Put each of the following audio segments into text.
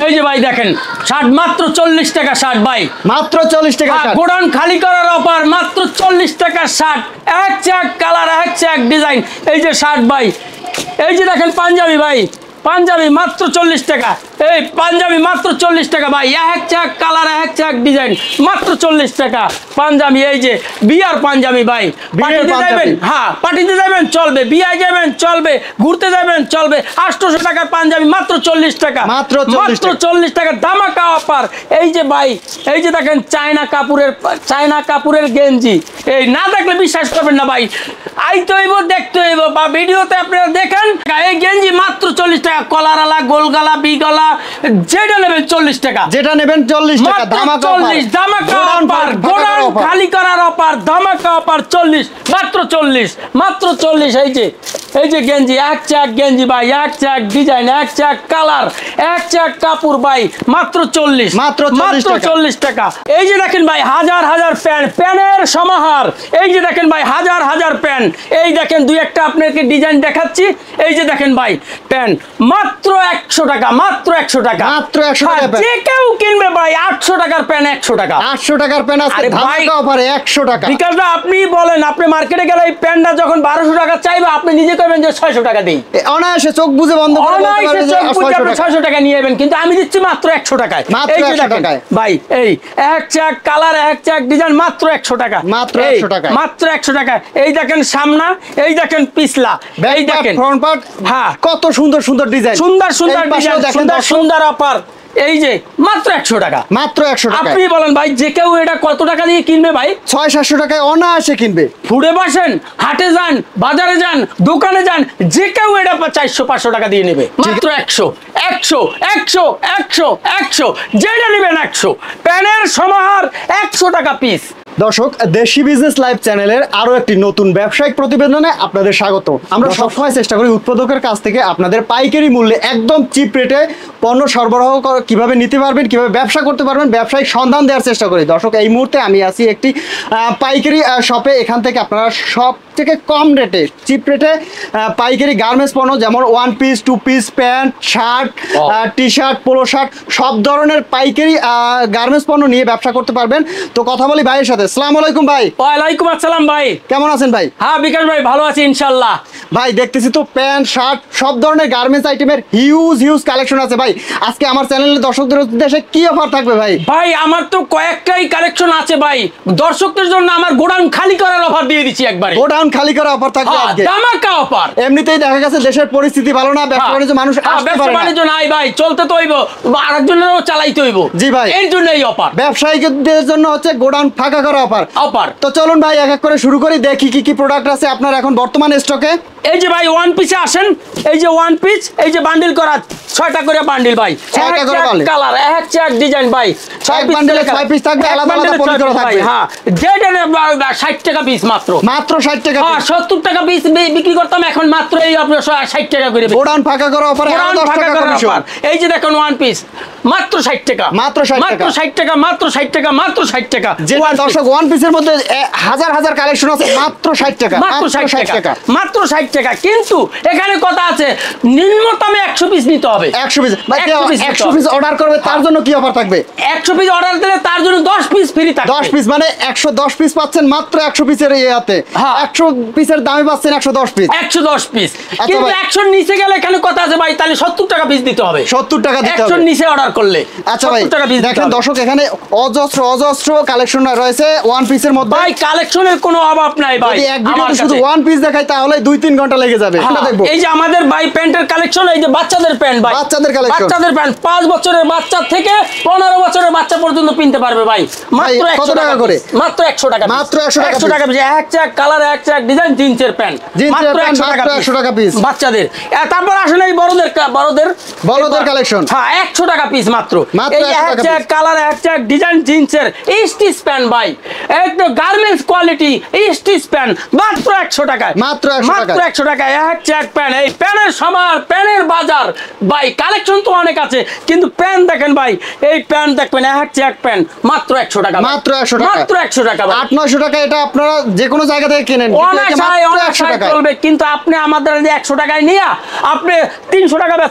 এই যে ভাই দেখেন শার্ট মাত্র 40 টাকা শার্ট ভাই, মাত্র 40 টাকা শার্ট। গোডাউন খালি করার অফার, মাত্র 40 টাকা শার্ট, এক চাক কালার, এক চাক ডিজাইন। এই যে শার্ট ভাই, এই যে দেখেন পাঞ্জাবি ভাই, পাঞ্জাবি মাত্র 40 টাকা, এই পাঞ্জাবি মাত্র 40 টাকা ভাই, এক চাক কালার, এক চাক ডিজাইন, মাত্র 40 টাকা পাঞ্জাবি। এই যে বিয়ার পাঞ্জাবি ভাই, পার্টিতে যাবেন, হ্যাঁ পার্টিতে যাবেন চলবে, বিয়ায় যাবেন চলবে, ঘুরতে যাবেন চলবে, 800 টাকার পাঞ্জাবি মাত্র 40 টাকা, মাত্র 40 টাকা ধামাকা অফার। এই যে ভাই, এই যে দেখেন চায়না কাপুরের গেঞ্জি, এই না দেখলে বিশ্বাস করবেন না ভাই, আইতে হইব দেখতে হইব, বা ভিডিওতে আপনারা দেখেন। এই গেঞ্জি মাত্র 40 টাকা, কলারালা, গোলগালা, বিগলা, যেটা নেবেন 40 টাকা, যেটা নেবেন 40 টাকা, ধামাকা অফার, ধামাকা অফার, গোডাউন খালি করার অফার, ধামাকা অফার 40, মাত্র 40, মাত্র 40। এই যে গেঞ্জি, এক চাক গেঞ্জি ভাই, এক চাক ডিজাইন, এক চাক কালার, এক চাক কাপড় ভাই, মাত্র 40, মাত্র 40 টাকা। এই যে দেখেন ভাই হাজার হাজার প্যান্ট, প্যানের সমাহার। এই যে দেখেন ভাই হাজার হাজার প্যান্ট, এই দেখেন দুই একটা আপনাকে ডিজাইন দেখাচ্ছি। এই যে দেখেন ভাই প্যান্ট মাত্র 100 টাকা, মাত্র 100 টাকা, মাত্র 100 টাকা। যে কেউ কিনবে ভাই 800 টাকার প্যান্ট, 100 টাকা, 800 টাকার প্যান্ট আছে ধামাকা অফারে 100 টাকা। বিকাশ দা আপনি বলেন, আপনি মার্কেটে গেলে এই প্যান্টটা যখন 1200 টাকা চাইবে, আপনি নিজে করবেন যে 600 টাকা দেই, অনায়াসে চোখ বুঝে বন্ধ করে বলতে পারবেন যে 600 টাকা নিয়ে যাবেন, কিন্তু আমি দিচ্ছি মাত্র 100 টাকায়। মাত্র 100 টাকায় ভাই, এই এক চাক কালার, এক চাক ডিজাইন, মাত্র 100 টাকা, মাত্র 100 টাকা, মাত্র 100 টাকা। এই দেখেন সামনা, এই দেখেন পিছলা, এই দেখেন ফ্রন্ট পার্ট, হ্যাঁ কত সুন্দর সুন্দর ডিজাইন, সুন্দর সুন্দর ডিজাইন, সুন্দর সুন্দর অফার। এই যে মাত্র 100 টাকা, মাত্র 100 টাকা। আপনি বলেন ভাই, যে কেউ এটা কত টাকা দিয়ে কিনবে ভাই? 600-700 টাকায় অনায়াসে কিনবে। ফুড়ে বসেন, হাটে যান, বাজারে যান, দোকানে যান, যে কেউ এটা 400-500 টাকা দিয়ে নেবে, মাত্র 100, 100, 100, 100, 100, যেটা নেবেন 100, প্যানের সমাহার 100 টাকা পিস। দর্শক, দেশি বিজনেস লাইভ চ্যানেলের আরো একটি নতুন ব্যবসায়িক প্রতিবেদনে আপনাদের স্বাগত। আমরা সবসময় চেষ্টা করি উৎপাদকের কাছ থেকে আপনাদের পাইকারি মূল্যে একদম চিপ রেটে পণ্য সরবরাহ কিভাবে নিতে পারবেন, কিভাবে ব্যবসা করতে পারবেন, ব্যবসায়িক সন্ধান দেওয়ার চেষ্টা করি। দর্শক, এই মুহূর্তে আমি আছি একটি পাইকারি শপে। এখান থেকে আপনারা সব থেকে কম রেটে, চিপ রেটে পাইকারি গার্মেন্টস পণ্য, যেমন 1 piece, 2 piece, pant, shirt, T shirt, polo shirt, সব ধরনের পাইকারি গার্মেন্টস পণ্য নিয়ে ব্যবসা করতে পারবেন। তো কথা বলি ভাইয়ের সাথে। আসসালামু আলাইকুম ভাই। ওয়ালাইকুম আসসালাম ভাই, কেমন আছেন ভাই? হ্যাঁ বিকাশ ভাই, ভালো আছি ইনশাআল্লাহ। ভাই দেখতেছি তো প্যান্ট, শার্ট, সব ধরনের গার্মেন্টস আইটেমের হিউজ কালেকশন আছে ভাই। আজকে আমার চ্যানেলের দর্শকদের উদ্দেশ্যে কি অফার থাকবে ভাই? ভাই আমার তো কয়েকটাই কালেকশন আছে ভাই, দর্শকদের জন্য আমার গোডাউন খালি করার অফার দিয়ে দিচ্ছি একবারে। গোডাউন খালি করার অফার থাকবে আজকে, ধামাকা অফার। এমনিতেই দেখা গেছে দেশের পরিস্থিতি ভালো না, ব্যবসা বাণিজ্য মানুষ আসতে পারে না। ব্যবসা বাণিজ্য নাই ভাই, চলতে তো হইব, আরেকজনেরও চালাইতে হইব। জি ভাই, এর জন্য এই অফার। ব্যবসায়ীদের জন্য হচ্ছে গোডাউন ফাঁকা করা অফার। তো চলুন ভাই এক এক করে শুরু করি, দেখি কি কি প্রোডাক্ট আছে আপনার এখন বর্তমানে স্টকে। এই যে ভাই ওয়ান পিসে আসেন, এই যে ওয়ান পিস, এই যে বান্ডিল করা 6টা করে বান্ডিল ভাই, 6টা করে কালার, এক চাক ডিজাইন ভাই, 6 বান্ডিলে 6 পিস থাকবে, আলাদা আলাদা পলি করা থাকবে। হ্যাঁ, যেটা 60 টাকা পিস, মাত্র 60 টাকা। হ্যাঁ, 70 টাকা পিস বিক্রি করতাম, এখন মাত্র এই আপনার 60 টাকা করে গোডাউন ফাঁকা করা অফারে 10 টাকা কমিশন। এই যে দেখুন ওয়ান পিস মাত্র 60 টাকা, মাত্র 60 টাকা, মাত্র 60 টাকা, মাত্র 60 টাকা, মাত্র 60 টাকা। যে দর্শক ওয়ান পিসের মধ্যে হাজার হাজার কালেকশন আছে, মাত্র 60 টাকা, মাত্র 60 টাকা, মাত্র 60 টাকা। কিন্তু এখানে কথা আছে, নিম্নতম 100 পিস নিতে হবে। 100 পিস ভাই, 100 পিস অর্ডার করবে, তার জন্য কি অফার থাকবে? 100 পিস অর্ডার দিলে তার জন্য 10 পিস ফ্রি থাকবে। 10 পিস মানে 110 পিস পাচ্ছেন মাত্র 100 পিসের ইয়াতে। 100 পিসের দামে পাচ্ছেন 110 পিস, 110 পিস। কিন্তু 100 নিচে গেলে এখানে কথা আছে ভাই, তাহলে 70 টাকা পিস দিতে হবে, 70 টাকা দিতে হবে 100 নিচে অর্ডার করলে। আচ্ছা ভাই দেখেন দর্শক, এখানে অজস্র কালেকশন রয়েছে ওয়ান পিসের মধ্যে। ভাই কালেকশনের কোনো অভাব নাই ভাই, যদি এক ভিডিওতে শুধু ওয়ান পিস দেখাই তাহলে 2-3 ঘন্টা লেগে যাবে। দেখবো এই যে আমাদের ভাই প্যান্টের কালেকশন, এই যে বাচ্চাদের প্যান্ট ভাই, বাচ্চাদের কালেকশন, বাচ্চাদের প্যান্ট 5 বছরের বাচ্চা থেকে 15 বছরের বাচ্চা পর্যন্ত কিনতে পারবে ভাই, মাত্র 100 টাকা করে, মাত্র 100 টাকা, মাত্র 100 টাকা পিস। এক চাক কালার, এক চাক ডিজাইন, জিন্সের প্যান্ট, মাত্র 100 টাকা পিস বাচ্চাদের। তারপর আসেন এই বড়দের কালেকশন, হ্যাঁ 100 টাকা পিস মাত্র। এই এক চাক কালার, এক চাক ডিজাইন, জিন্সের স্টিচ প্যান্ট ভাই, একদম গার্মেন্টস কোয়ালিটি স্টিচ প্যান্ট, মাত্র 100 টাকায়, মাত্র 100 টাকায় এক চাক প্যান্ট। এই প্যান্টের সমার, প্যান্টের বাজার ভাই, কালেকশন তো অনেক আছে, কিন্তু প্যান্ট দেখেন ভাই, এই প্যান্ট দেখবেন এক চাক প্যান্ট মাত্র 100 টাকা, মাত্র 100 টাকা, মাত্র 100 টাকা। 800-900 টাকা এটা আপনারা যে কোনো জায়গা থেকে কিনেন, অনেক চলবে, কিন্তু আপনি আমাদের 100 টাকায় নিয়ে আপনি 300 টাকা বেচেন,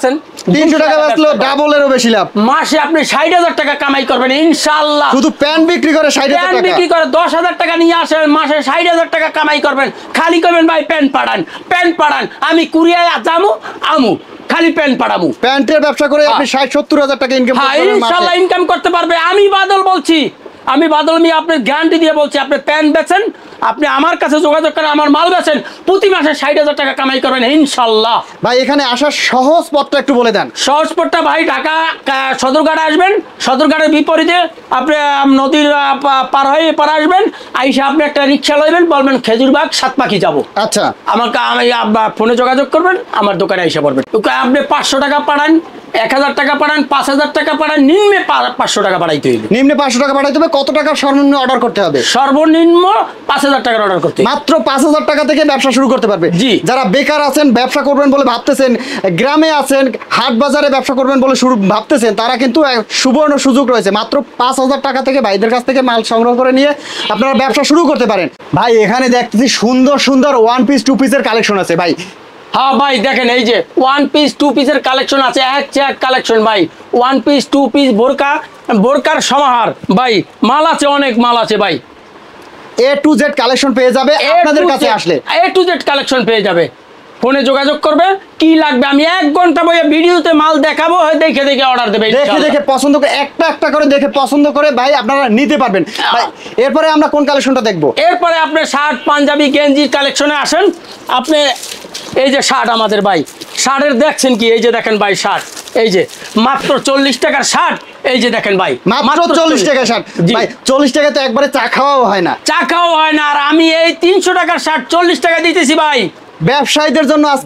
300 টাকা বেচলো ডাবলেরও বেশি লাভ। মাসে আপনি 60,000 টাকা কামাই করবেন ইনশাআল্লাহ। শুধু প্যান্ট বিক্রি করে 60,000 প্যান্ট টাকা বিক্রি করে 10,000 টাকা নিয়ে আসেন, মাসে 60,000 টাকা কামাই করবেন। খালি করবেন ভাই প্যান্ট পাড়ান, আমি কুরিয়ায় যামু আমু, খালি প্যান্ট পাড়ামু। প্যান্টের ব্যবসা করে আপনি 60-70,000 টাকা ইনকাম করতে পারবেন ইনশাআল্লাহ ইনকাম করতে পারবে। আমি বাদল বলছি, আমি বাদল মিয়া আপনার গ্যারান্টি দিয়ে বলছি, আপনি প্যান্ট বেচেন, আপনি আমার কাছে যোগাযোগ করেন, আমার মাল বেচেন, প্রতি মাসে 60,000 টাকা কামাই করবেন ইনশাআল্লাহ। ভাই এখানে আসার সহজ পথটা একটু বলে দেন। সহজ পথটা ভাই ঢাকা সদরঘাটে আসবেন, সদরঘাটের বিপরীতে আপনি নদীর পার হয়ে পার আসবেন, আইসা আপনি একটা রিক্সা লইবেন, বলবেন খেজুরবাগ সাতপাখি যাব। আচ্ছা আমাকে আমি ফোনে যোগাযোগ করবেন, আমার দোকানে আইসা পড়বেন। আপনি 500 টাকা পাঠান, 1000 টাকা পাঠান, 5000 টাকা পাঠান, নিম্নে 500 টাকা পাঠাইতে হইবে। নিম্নে 500 টাকা পাঠাইতে হবে। কত টাকা সর্বনিম্ন অর্ডার করতে হবে? সর্বনিম্ন 5000 টাকার অর্ডার করতে হবে। মাত্র 5000 টাকা থেকে ব্যবসা শুরু করতে পারবে। জি। যারা বেকার আছেন, ব্যবসা করবেন বলে ভাবতেছেন, গ্রামে আছেন, হাট বাজারে ব্যবসা করবেন বলে ভাবতেছেন, তারা কিন্তু সুবর্ণ সুযোগ রয়েছে। মাত্র 5000 টাকা থেকে ভাইদের কাছ থেকে মাল সংগ্রহ করে নিয়ে আপনারা ব্যবসা শুরু করতে পারেন। ভাই এখানে দেখতেছি সুন্দর সুন্দর 1 পিস 2 পিসের কালেকশন আছে ভাই। হ্যাঁ ভাই দেখেন, এই যে 1 পিস 2 পিসের কালেকশন আছে, এক কালেকশন ভাই। 1 পিস 2 পিস বোরকার সমাহার ভাই, মাল আছে, অনেক মাল আছে ভাই। A to Z কালেকশন পেয়ে যাবে আপনাদের কাছে আসলে। A to Z কালেকশন পেয়ে যাবে। ফোনে যোগাযোগ করবে, কি লাগবে আমি 1 ঘন্টা বইয়ে ভিডিওতে মাল দেখাবো, দেখে দেখে অর্ডার দেবে। দেখে পছন্দ করে একটা করে দেখে পছন্দ করে ভাই আপনারা নিতে পারবেন ভাই। এরপরে আমরা কোন কালেকশনটা দেখবো? এরপরে আপনি শার্ট, পাঞ্জাবি, গেঞ্জির কালেকশনে আসেন। আপনি এই যে শার্ট আমাদের ভাই, শার্টের দেখছেন কি, এই যে দেখেন ভাই শার্ট, এই যে মাত্র 40 টাকার শার্ট, এই যে দেখেন ভাই মাত্র 40 টাকার শার্ট। ভাই 40 টাকা তো একবারে চা খাওয়াও হয় না, আর আমি এই 300 টাকার শার্ট 40 টাকা দিতেছি ভাই। ব্যবসায়ীদের জন্য আজকে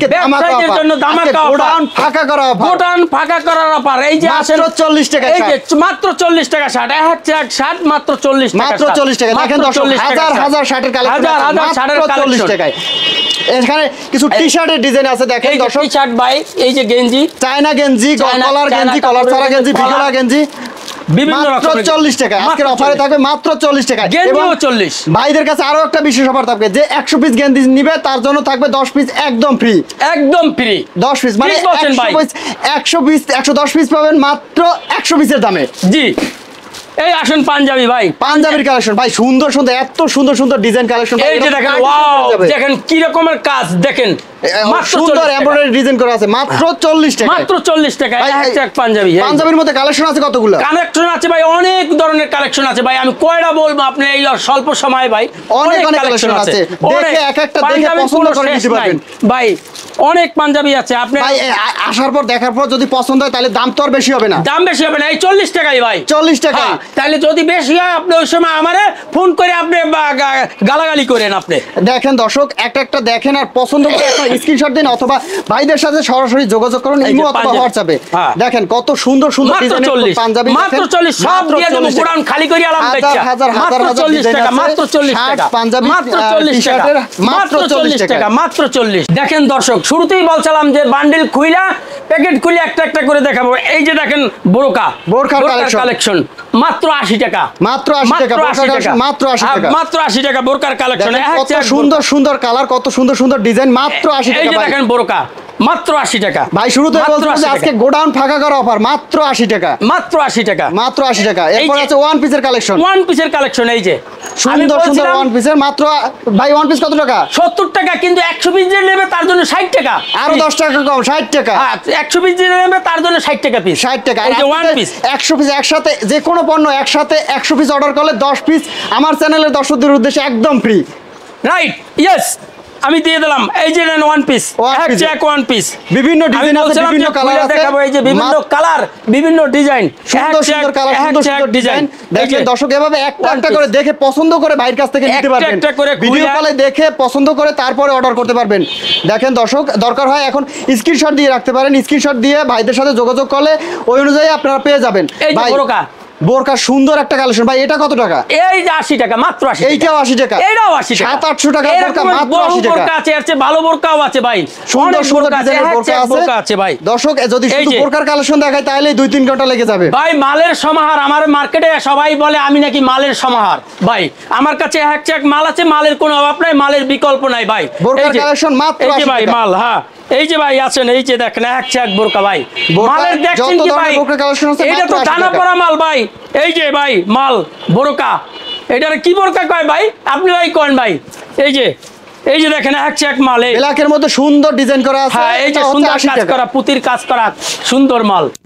গোডাউন ফাঁকা করার অফার। এই যে মাত্র 40 টাকা, এই যে মাত্র 40 টাকা শার্ট, এক শার্ট মাত্র 40 টাকা, মাত্র 40 টাকা। দেখেন দর্শক, হাজার শার্টের কালেকশন, হাজার 40 টাকায়। এখানে কিছু টি শার্টের ডিজাইন আছে দেখেন দর্শক। টি শার্ট ভাই, এই যে গেঞ্জি, চায়না গেঞ্জি, কলার গেঞ্জি, কলার ছাড়া গেঞ্জি, বিগলা গেঞ্জি, বিভিন্ন রকমের 40 টাকা। আজকের অফারে থাকবে মাত্র 40 টাকা। গেঞ্জিও 40। ভাইদের কাছে আরো একটা বিশেষ অফার থাকবে, যে 100 পিস গেঞ্জি নিবে তার জন্য থাকবে 10 পিস একদম ফ্রি। 10 পিস মানে 110 পিস পাবেন মাত্র 100 পিসের দামে। জি। এই আসেন পাঞ্জাবি ভাই, পাঞ্জাবির কালেকশন ভাই, সুন্দর সুন্দর, এত সুন্দর সুন্দর ডিজাইন কালেকশন। এই যে দেখেন, ওয়াও, দেখেন কি রকমের কাজ, দেখেন সুন্দর এমব্রয়ডারি ডিজাইন করা আছে মাত্র 40 টাকা। মাত্র 40 টাকা এক পাঞ্জাবি। পাঞ্জাবির মধ্যে কালেকশন আছে কতগুলো? কালেকশন আছে ভাই, অনেক ধরনের কালেকশন আছে ভাই। আমি কয়টা বলবো আপনি এই স্বল্প সময় ভাই, অনেক কালেকশন আছে। দেখে এক একটা দেখে পছন্দ করে নিতে পারবেন ভাই। অনেক পাঞ্জাবি আছে আপনি ভাই, আসার পর দেখার পর যদি পছন্দ হয় তাহলে দাম তো আর বেশি হবে না। দাম বেশি হবে না, এই 40 টাকাই ভাই, 40 টাকা। তাহলে যদি বেশি হয় আপনি ওই সময় আমারে ফোন করে আপনি গালাগালি করেন। আপনি দেখেন দর্শক, একটা দেখেন আর পছন্দ করে আপনার স্ক্রিনশট দিন, অথবা ভাইদের সাথে সরাসরি যোগাযোগ করুন ইমো অথবা হোয়াটসঅ্যাপে। দেখেন কত সুন্দর সুন্দর ডিজাইনের পাঞ্জাবি, মাত্র 40। সব দিয়ে দেব, গোডাউন খালি করে আলাম বেচা। মাত্র 40 টাকা, মাত্র 40 টাকা পাঞ্জাবি, মাত্র 40 টাকা, মাত্র 40 টাকা, মাত্র 40। দেখেন দর্শক, শুরুতেই বলছিলাম যে বান্ডিল খুইলা প্যাকেট খুলে একটা করে দেখাবো। এই যে দেখেন বোরকার কালেকশন, মাত্র 80 টাকা, মাত্র 80 টাকা, মাত্র 80 টাকা, মাত্র 80 টাকা বোরকার কালেকশন। কত সুন্দর সুন্দর কালার, কত সুন্দর সুন্দর ডিজাইন, মাত্র 80 টাকা। এই যে দেখেন বোরকা, মাত্র 80 টাকা। ভাই শুরুতে বলছিলাম যে আজকে গোডাউন ফাঁকা করা অফার, মাত্র 80 টাকা, মাত্র 80 টাকা, মাত্র 80 টাকা। এরপর আছে ওয়ান পিসের কালেকশন, ওয়ান পিসের কালেকশন। এই যে সুন্দর সুন্দর ওয়ান পিসের, মাত্র ভাই ওয়ান পিস কত টাকা? 70 টাকা, কিন্তু 100 পিস যে নেবে তার জন্য 60 টাকা, আরো 10 টাকা কম, 60 টাকা। 100 পিস যে নেবে তার জন্য 60 টাকা পিস, 60 টাকা। এই যে ওয়ান পিস 100 পিস একসাথে, যে কোনো পণ্য একসাথে 100 পিস অর্ডার করলে 10 পিস আমার চ্যানেলের দর্শকদের উদ্দেশ্যে একদম ফ্রি। রাইট, ইয়েস, আমি দিয়ে দিলাম। এই যে নেন ওয়ান পিস, এক ওয়ান পিস, বিভিন্ন ডিজাইন আছে, বিভিন্ন কালার আছে। দেখাবো এই যে বিভিন্ন কালার, বিভিন্ন ডিজাইন, সুন্দর সুন্দর কালার, সুন্দর সুন্দর ডিজাইন। দেখেন দর্শক, এভাবে একটা করে দেখে পছন্দ করে ভাইয়ের কাছ থেকে নিতে পারবেন। ভিডিও কলে দেখে পছন্দ করে তারপরে অর্ডার করতে পারবেন। দেখেন দর্শক, দরকার হয় এখন স্ক্রিনশট দিয়ে রাখতে পারেন। স্ক্রিনশট দিয়ে ভাইদের সাথে যোগাযোগ করলে ওই অনুযায়ী আপনারা পেয়ে যাবেন। ভাই বোরকা সুন্দর একটা কালেকশন ভাই, এটা কত টাকা? এই যে 80 টাকা, মাত্র 80 টাকা। এইটাও 80 টাকা, এটাও 80 টাকা, 700-800 টাকা বোরকা, মাত্র 80 টাকা। বোরকা আছে, এর চেয়ে ভালো বোরকাও আছে ভাই, সুন্দর সুন্দর ডিজাইনের বোরকা আছে ভাই। দর্শক যদি শুধু বোরকার কালেকশন দেখাই তাহলে 2-3 ঘন্টা লেগে যাবে ভাই। মালের সমাহার, আমার মার্কেটে সবাই বলে আমি নাকি মালের সমাহার ভাই। আমার কাছে এক মাল আছে, মালের কোনো অভাব নাই, মালের বিকল্প নাই ভাই। বোরকার কালেকশন মাত্র 80 টাকা ভাই, মাল, হ্যাঁ এই যে ভাই আছেন, এই যে দেখেন এক বোরকা ভাই, মালের দেখছেন কি ভাই, এটা তো দানা পড়া মাল ভাই। এই যে ভাই মাল বোরকা, এটার কি বোরকা কয় ভাই, আপনারাই করেন ভাই। এই যে দেখেন এক মাল, ব্ল্যাকের মধ্যে সুন্দর ডিজাইন করা আছে। হ্যাঁ, এই যে সুন্দর কাজ করা, পুতির কাজ করা, সুন্দর মাল।